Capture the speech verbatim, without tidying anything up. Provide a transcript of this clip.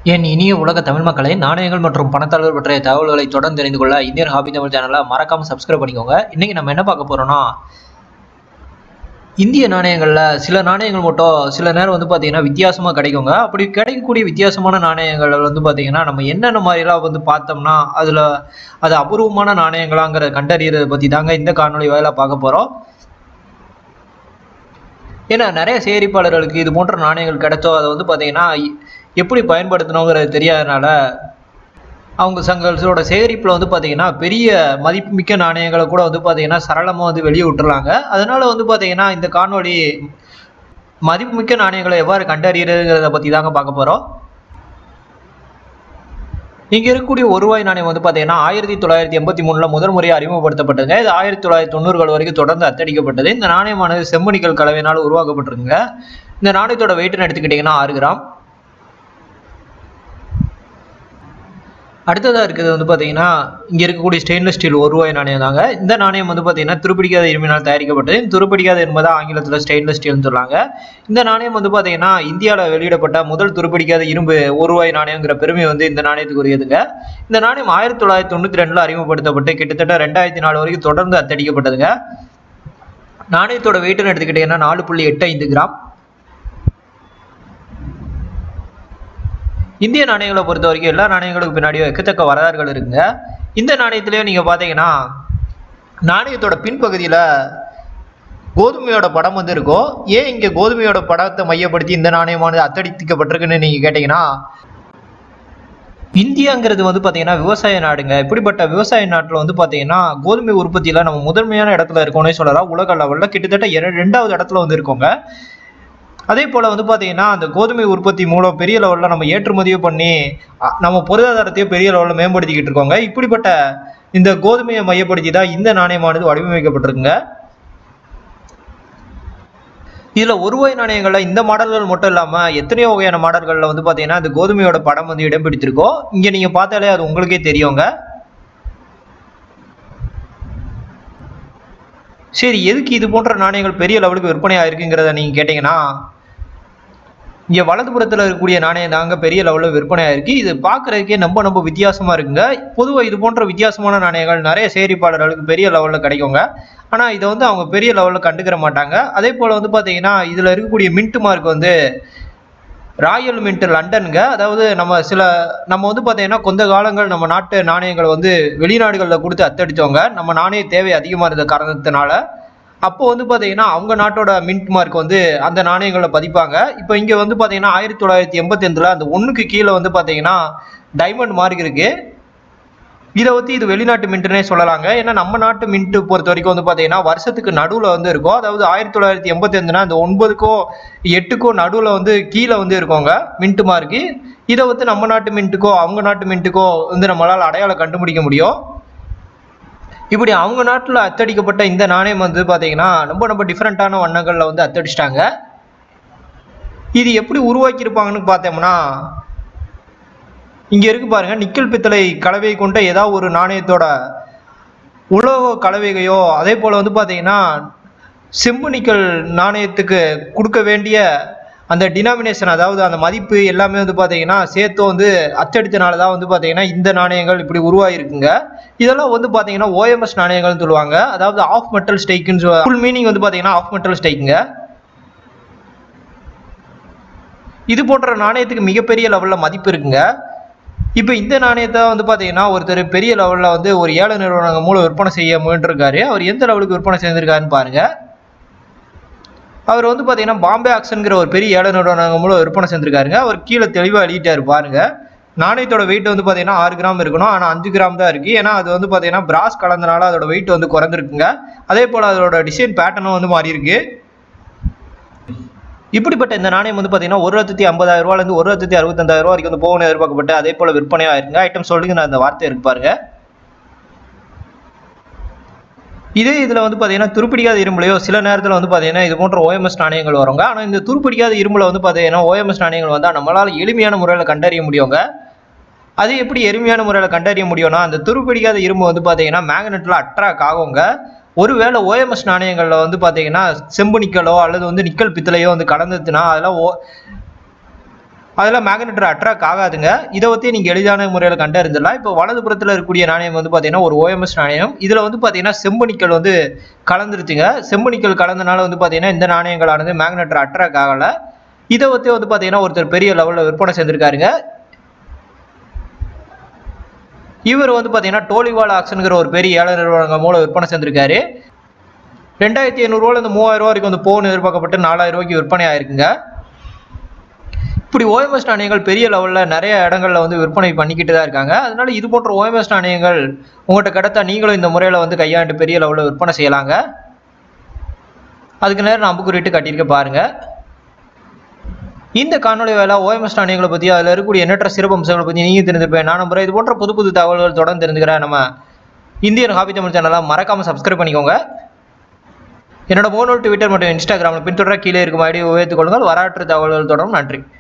என் இனிய உலக தமிழ் மக்களை நாணயங்கள் மற்றும் பணத்தாளர்கள் பற்றிய தகவல்களை தொடர்ந்து தெரிந்து கொள்ள இந்தியன் ஹாபி தமிழ் சேனலை மறக்காம சப்ஸ்கிரைப் பண்ணிக்கோங்க. இன்னைக்கு நம்ம என்ன பார்க்க போறோம்னா, இந்திய நாணயங்கள்ல சில நாணயங்கள் மட்டும் சில நேரம் வந்து பார்த்தீங்கன்னா வித்தியாசமாக கிடைக்குங்க. அப்படி கிடைக்கக்கூடிய வித்தியாசமான நாணயங்கள் வந்து பார்த்தீங்கன்னா நம்ம என்னென்ன மாதிரிலாம் வந்து பார்த்தோம்னா அதில் அது அபூர்வமான நாணயங்களாங்கிற கண்டறியறதை பற்றி தாங்க இந்த காணொலி வாயிலாக பார்க்க போகிறோம். ஏன்னா நிறைய சேகரிப்பாளர்களுக்கு இது போன்ற நாணயங்கள் கிடைச்சோ அதை வந்து பார்த்தீங்கன்னா எப்படி பயன்படுத்தணுங்கிறது தெரியாதனால அவங்க தங்களோட சேகரிப்பில் வந்து பார்த்தீங்கன்னா பெரிய மதிப்புமிக்க நாணயங்களை கூட வந்து பார்த்தீங்கன்னா சரளமாக வந்து வெளியே விட்டுறாங்க. அதனால வந்து பார்த்தீங்கன்னா இந்த காணொலி மதிப்புமிக்க நாணயங்களை எவ்வாறு கண்டறியறதுங்கிறத பற்றி தாங்க பார்க்க போகிறோம். இங்கே இருக்கக்கூடிய ஒரு ரூபாய் நாணயம் வந்து பார்த்தீங்கன்னா ஆயிரத்தி தொள்ளாயிரத்தி எண்பத்தி மூணில் முதல் முறையாக அறிமுகப்படுத்தப்பட்டதுங்க. இது ஆயிரத்தி தொள்ளாயிரத்தி தொண்ணூறுகள் வரைக்கும் தொடர்ந்து அச்சடிக்கப்பட்டது. இந்த நாணயமானது செம்பனிக்கல் கலவையினால் உருவாக்கப்பட்டிருக்குங்க. இந்த நாணயத்தோட வெயிட்னு எடுத்துக்கிட்டிங்கன்னா ஆறு கிராம். அடுத்ததாக இருக்கிறது வந்து பார்த்தீங்கன்னா இங்கே இருக்கக்கூடிய ஸ்டெயின்லெஸ் ஸ்டீல் ஒரு ரூபாய் நாணயம் தாங்க. இந்த நாணயம் வந்து பார்த்தீங்கன்னா துருப்பிடிக்காத இரும்பினால் தயாரிக்கப்பட்டது. துருப்பிடிக்காத இரும்பு தான் ஆங்கிலத்தில் ஸ்டெயின்லெஸ் ஸ்டீல்னு சொல்கிறாங்க. இந்த நாணயம் வந்து பார்த்தீங்கன்னா இந்தியாவில் வெளியிடப்பட்ட முதல் துருப்பிடிக்காத இரும்பு ஒரு ரூபாய் நாணயங்கிற பெருமை வந்து இந்த நாணயத்துக்கு உரியதுங்க. இந்த நாணயம் ஆயிரத்தி தொள்ளாயிரத்தி தொண்ணூற்றி ரெண்டில் அறிமுகப்படுத்தப்பட்டு கிட்டத்தட்ட ரெண்டாயிரத்தி நாலு வரைக்கும் தொடர்ந்து அச்சடிக்கப்பட்டதுங்க. நாணயத்தோட வெயிட்னு எடுத்துக்கிட்டிங்கன்னா நாலு புள்ளி எட்டு ஐந்து கிராம். இந்திய நாணயங்களை பொறுத்த வரைக்கும் எல்லா நாணயங்களுக்கு பின்னாடியும் எக்கத்தக்க வரலாறுகள் இருக்குங்க. இந்த நாணயத்திலேயே நீங்கள் பார்த்தீங்கன்னா நாணயத்தோட பின்பகுதியில் கோதுமையோட படம் வந்து இருக்கும். ஏன் இங்கே கோதுமையோட படத்தை மையப்படுத்தி இந்த நாணயமானது அச்சடிக்கப்பட்டிருக்குன்னு நீங்கள் கேட்டிங்கன்னா, இந்தியாங்கிறது வந்து பார்த்தீங்கன்னா விவசாய நாடுங்க. இப்படிப்பட்ட விவசாய நாட்டில் வந்து பார்த்தீங்கன்னா கோதுமை உற்பத்தியில் நம்ம முதன்மையான இடத்துல இருக்கோன்னே சொல்லலாம். உலக லெவலில் கிட்டத்தட்ட ரெண்டாவது இடத்துல வந்து இருக்கோங்க. அதே போல் வந்து பார்த்தீங்கன்னா அந்த கோதுமை உற்பத்தி மூலம் பெரிய லெவலில் நம்ம ஏற்றுமதியும் பண்ணி நம்ம பொருளாதாரத்தையும் பெரிய லெவலில் மேம்படுத்திக்கிட்டு இருக்கோங்க. இப்படிப்பட்ட இந்த கோதுமையை மையப்படுத்தி தான் இந்த நாணயமானது வடிவமைக்கப்பட்டிருக்குங்க. இதில் ஒரு ரூபாய் நாணயங்களில் இந்த மாடல்கள் மட்டும் இல்லாமல் எத்தனையோ வகையான மாடல்களில் வந்து பார்த்தீங்கன்னா இந்த கோதுமையோட படம் வந்து இடம் பிடித்திருக்கோம். இங்கே நீங்கள் பார்த்தாலே அது உங்களுக்கே தெரியுங்க. சரி, எதுக்கு இது போன்ற நாணயங்கள் பெரிய லெவலுக்கு விற்பனை ஆயிருக்குங்கிறத நீங்கள் கேட்டிங்கன்னா, இங்கே வலதுபுறத்தில் இருக்கக்கூடிய நாணயம் தாங்க பெரிய லெவலில் விற்பனை ஆயிருக்கு. இது பார்க்குறதுக்கே ரொம்ப ரொம்ப வித்தியாசமாக இருக்குங்க. பொதுவாக இது போன்ற வித்தியாசமான நாணயங்கள் நிறைய சேகரிப்பாளர்களுக்கு பெரிய லெவலில் கிடைக்குங்க. ஆனால் இதை வந்து அவங்க பெரிய லெவலில் கண்டுக்கிற மாட்டாங்க. அதே போல் வந்து பார்த்தீங்கன்னா இதில் இருக்கக்கூடிய மின்ட் மார்க் வந்து ராயல் மின்ட் லண்டனுங்க. அதாவது நம்ம சில நம்ம வந்து பார்த்தீங்கன்னா கொஞ்ச காலங்கள் நம்ம நாட்டு நாணயங்களை வந்து வெளிநாடுகளில் கொடுத்து அத்தடித்தவங்க. நம்ம நாணய தேவை அதிகமாக இருந்த காரணத்தினால அப்போ வந்து பார்த்தீங்கன்னா அவங்க நாட்டோட மின்ட் மார்க் வந்து அந்த நாணயங்களை பதிப்பாங்க. இப்போ இங்கே வந்து பார்த்தீங்கன்னா ஆயிரத்தி தொள்ளாயிரத்தி எண்பத்தி அஞ்சில் அந்த ஒன்றுக்கு கீழே வந்து பார்த்தீங்கன்னா டைமண்ட் மார்க் இருக்குது. இதை பற்றி இது வெளிநாட்டு மின்ட்டுனே சொல்லலாங்க. ஏன்னா நம்ம நாட்டு மின்ட்டு பொறுத்த வரைக்கும் வந்து பார்த்தீங்கன்னா வருஷத்துக்கு நடுவில் வந்து இருக்கும். அதாவது ஆயிரத்தி தொள்ளாயிரத்தி எண்பத்தி அஞ்சுனா அந்த ஒன்பதுக்கோ எட்டுக்கோ நடுவில் வந்து கீழே வந்து இருக்கோங்க மின்ட்டு மார்க்கு. இதை வந்து நம்ம நாட்டு மின்ட்டுக்கோ அவங்க நாட்டு மின்ட்டுக்கோ வந்து நம்மளால் அடையாளம் கண்டுபிடிக்க முடியும். இப்படி அவங்க நாட்டில் அச்சடிக்கப்பட்ட இந்த நாணயம் வந்து பார்த்தீங்கன்னா ரொம்ப ரொம்ப டிஃப்ரெண்ட்டான வண்ணங்களில் வந்து அச்சடிச்சிட்டாங்க. இது எப்படி உருவாக்கியிருப்பாங்கன்னு பார்த்தோம்னா, இங்கே இருக்கு பாருங்க, நிக்கல் பித்தளை கலவை கொண்ட ஏதாவது ஒரு நாணயத்தோட உலோக கலவைகையோ அதே போல் வந்து பார்த்தீங்கன்னா செம்பு நிக்கல் நாணயத்துக்கு கொடுக்க வேண்டிய அந்த டினாமினேஷன், அதாவது அந்த மதிப்பு எல்லாமே வந்து பார்த்தீங்கன்னா சேர்த்து வந்து அச்சடித்தனால தான் வந்து பார்த்தீங்கன்னா இந்த நாணயங்கள் இப்படி உருவாகிருக்குங்க. இதெல்லாம் வந்து பார்த்தீங்கன்னா ஓஎம்எஸ் நாணயங்கள்னு சொல்லுவாங்க. அதாவது ஆஃப் மெட்டல் ஸ்டேக்குன்னு சொல்லுவாங்க. ஃபுல் மீனிங் வந்து பார்த்தீங்கன்னா ஆஃப் மெட்டல் ஸ்டேக்குங்க. இது போன்ற நாணயத்துக்கு மிகப்பெரிய லெவலில் மதிப்பு இருக்குங்க. இப்போ இந்த நாணயத்தை வந்து பார்த்தீங்கன்னா ஒருத்தர் பெரிய லெவலில் வந்து ஒரு ஏழை நிறுவனங்கள் மூலம் விற்பனை செய்ய முயன்றிருக்காரு. அவர் எந்த லெவலுக்கு விற்பனை செய்திருக்காருன்னு பாருங்க. அவர் வந்து பார்த்தீங்கன்னா பாம்பே ஆக்ஷன்கிற ஒரு பெரிய ஏழை நிறுவனங்கள் மூலம் விற்பனை செஞ்சிருக்காருங்க. அவர் கீழே தெளிவாக எழுதிட்டாரு பாருங்க. நாணயத்தோட வெயிட் வந்து பார்த்தீங்கன்னா ஆறு கிராம் இருக்கணும். ஆனால் அஞ்சு கிராம் தான் இருக்குது. ஏன்னா அது வந்து பார்த்தீங்கன்னா பிராஸ் கலந்தனால அதோட வெயிட் வந்து குறைஞ்சிருக்குங்க. அதே போல் அதோட டிசைன் பேட்டர்னும் வந்து மாறி இருக்கு. இப்படிப்பட்ட இந்த நாணயம் வந்து பார்த்தீங்கன்னா ஒரு லட்சத்தி ஐம்பதாயிரம் ரூபாயிலேருந்து ஒரு லட்சத்தி அறுபத்தஞ்சாயிரம் ரூபா வரைக்கும் வந்து போகணும் எதிர்பார்க்கப்பட்டு அதே போல் விற்பனையாக ஆயிருக்குங்க. ஐட்டம் சொல்லுங்க, நான் அந்த வார்த்தை இருக்கு பாருங்க. இதே இதில் வந்து பார்த்தீங்கன்னா துருப்பிடிக்காத இரும்புலையோ சில நேரத்தில் வந்து பார்த்தீங்கன்னா இது போன்ற ஓஎம்எஸ் நாணயங்கள் வருங்க. ஆனால் இந்த துருப்பிடிக்காத இரும்பில் வந்து பார்த்தீங்கன்னா ஓஎம்எஸ் நாணயங்கள் வந்தால் நம்மளால் எளிமையான முறையில் கண்டறிய முடியுங்க. அது எப்படி எளிமையான முறையில் கண்டறிய முடியும்னா, அந்த துருப்பிடிக்காத இரும்பு வந்து பார்த்தீங்கன்னா மேக்னெட்டில் அட்ராக்ட் ஆகுங்க. ஒருவேளை ஓஎம்எஸ் நாணயங்களில் வந்து பார்த்தீங்கன்னா செம்பு நிக்கலோ அல்லது வந்து நிக்கல் பித்தளையோ வந்து கலந்துச்சுன்னா அதெல்லாம் அதில் மேக்னெட் அட்ராக்ட் ஆகாதுங்க. இதை பற்றி நீங்கள் எளிதான முறையில் கண்டறிஞ்சிடலாம். இப்போ வலதுபுறத்தில் இருக்கக்கூடிய நாணயம் வந்து பார்த்தீங்கன்னா ஒரு ஓஎம்எஸ் நாணயம். இதில் வந்து பார்த்தீங்கன்னா செம்பனிக்கல் வந்து கலந்துருச்சுங்க. செம்பனிக்கல் கலந்தனால வந்து பார்த்தீங்கன்னா இந்த நாணயங்களானது மேக்னெட் அட்ராக்ட் ஆகலை. இதை பற்றி வந்து பார்த்தீங்கன்னா ஒருத்தர் பெரிய லெவலில் விற்பனை செஞ்சுருக்காருங்க. இவர் வந்து பார்த்தீங்கன்னா டோலிவால் ஆக்ஷனுங்கிற ஒரு பெரிய ஏழை நிறுவனங்கள் மூலம் விற்பனை செஞ்சிருக்காரு. ரெண்டாயிரத்தி ஐநூறுரூவால இந்த மூவாயிரம் ரூபா வரைக்கும் வந்து போன் எதிர்பார்க்கப்பட்டு நாலாயிரம் ரூபாய்க்கு விற்பனை ஆயிருக்குங்க. இப்படி ஓஎம்எஸ் நாணயங்கள் பெரிய லெவலில் நிறைய இடங்களில் வந்து விற்பனை பண்ணிக்கிட்டு தான் இருக்காங்க. அதனால இது போன்ற ஓஎம்எஸ் நாணயங்கள் உங்கள்கிட்ட கிடைத்தா நீங்களும் இந்த முறையில் வந்து கையாண்டு பெரிய லெவலில் விற்பனை செய்யலாங்க. அதுக்கு நேரம் அம்புக்குறிட்டு கட்டியிருக்க பாருங்க. இந்த காணொலி வேலை ஓஎம்எஸ் நாணயங்களை பற்றி அதில் இருக்கக்கூடிய எண்ணற்ற சிறப்பம்சங்களை பற்றி நீங்கள் தெரிஞ்சுப்பேன். நான் நம்புறேன் இது போன்ற புது புது தகவல்கள் தொடர்ந்து தெரிஞ்சுக்கிறேன். நம்ம இந்தியன் ஹாபி தமிழ் சேனலை மறக்காமல் சப்ஸ்கிரைப் பண்ணிக்கோங்க. என்னோட முகநூல், ட்விட்டர் மற்றும் இன்ஸ்டாகிராமில் பின்தொடர கீழே இருக்கும் ஐடியை உயர்த்துக் கொள்ளுங்கள். வரலாற்று தகவல்கள் தொடரும். நன்றி.